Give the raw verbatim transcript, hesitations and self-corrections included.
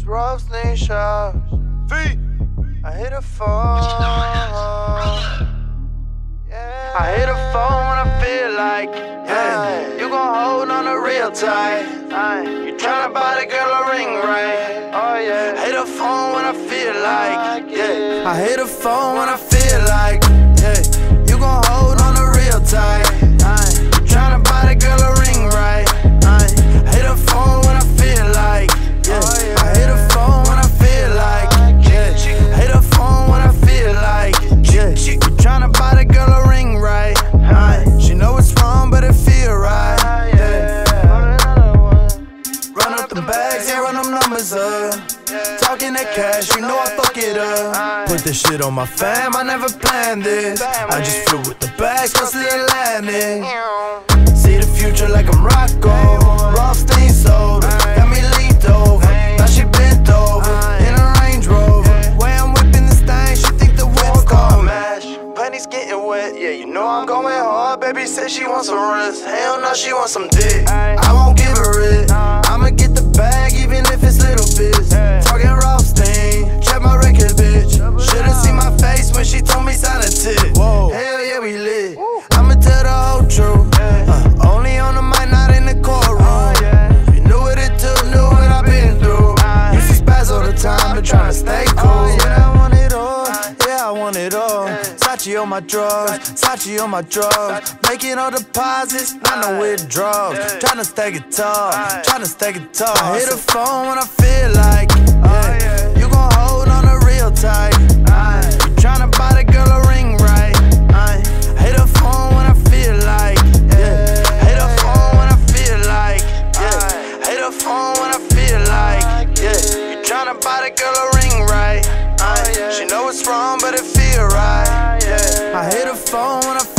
Rothstein Shop. V. I hit a phone. Yeah. I hit a phone when I feel like, yeah, you gon' hold on to real tight. You tryna buy the girl a ring, right? Oh yeah. Hit a phone when I feel like, yeah. I hit a phone when I feel like, yeah, you gon' hold on to real tight. You tryna buy the girl a ring, right? Hit a phone when I feel like, yeah. I hit a phone when I feel like, yeah. Hit a phone when I feel like, yeah. You tryna buy the girl a ring, right? She know it's wrong, but it feel right, yeah. Run up the bags, yeah, run them numbers up. Talking that cash, you know I fuck it up. Put this shit on my fam, I never planned this. I just flew with the bags, cause the Atlantic. See the future like I'm Rocco. Rothstein soda, got me leaned over. Now she bent over, in a Range Rover. Way I'm whipping this thing, she think the whip's called mash. Penny's getting wet, yeah, you know I'm going hard. Baby said she wants some wrist, hell no, she wants some dick. I won't give her it, I'ma get the bag even if it's little bits. Talking Rothstein, check my record, bitch. Should've seen my face when she told me sign a tip. Hell yeah, we lit, I'ma tell the whole truth. uh, Only on the mic, not in the courtroom. You knew what it took, knew what I've been through. You see spaz all the time, but tryna stay cool. Yeah, I want it all, yeah, I want it all. Sachi on my drugs, Sachi on my drugs. Making all deposits, not no withdrawals. Tryna stay guitar, tryna stay guitar. I hit a phone when I feel like, yeah, you gon' hold on to real tight. You tryna buy the girl a ring, right? Hit a phone when I feel like, yeah. Hit a phone when I feel like, yeah. Hit a phone when I feel like, yeah. You tryna buy the girl a ring, right? She know it's wrong, but it feel right, yeah. I hit a phone when I feel